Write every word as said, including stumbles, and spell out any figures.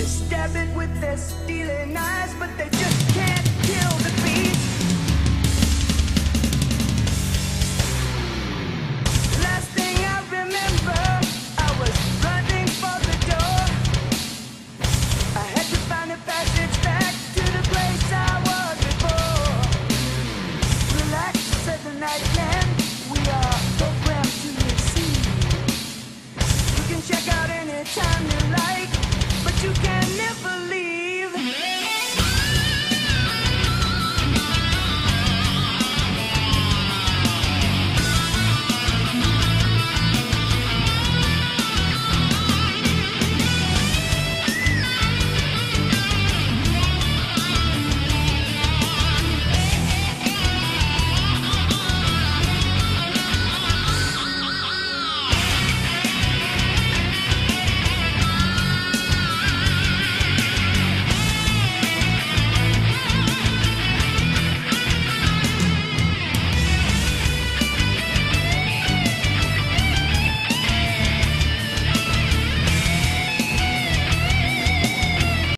Stab it with their stealing eyes, but they just can't kill the beast. Last thing I remember, I was running for the door. I had to find a passage back to the place I was before. Relax, said the nightman, we are programmed to receive. You can check out any time you like, but you can never leave.